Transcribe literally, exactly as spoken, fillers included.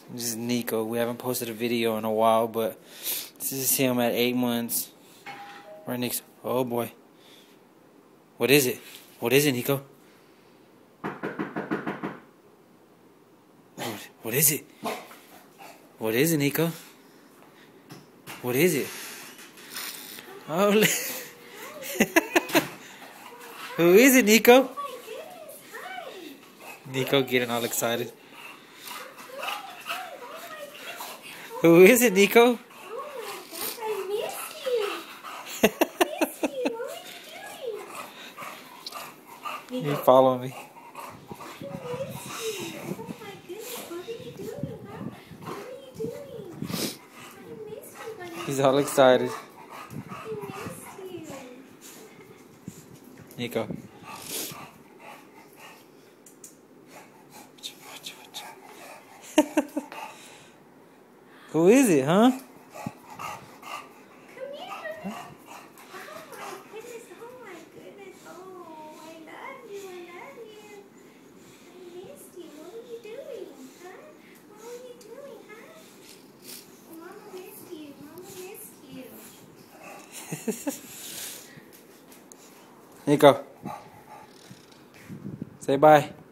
This is Nico. We haven't posted a video in a while, but this is him at eight months. Right next. Oh boy. What is it? What is it, Nico? What, what is it? What is it, Nico? What is it? Oh, who is it, Nico? Nico getting all excited. Who is it, Nico? You follow me. He's all excited. Nico. Who is it, huh? Nico, say bye.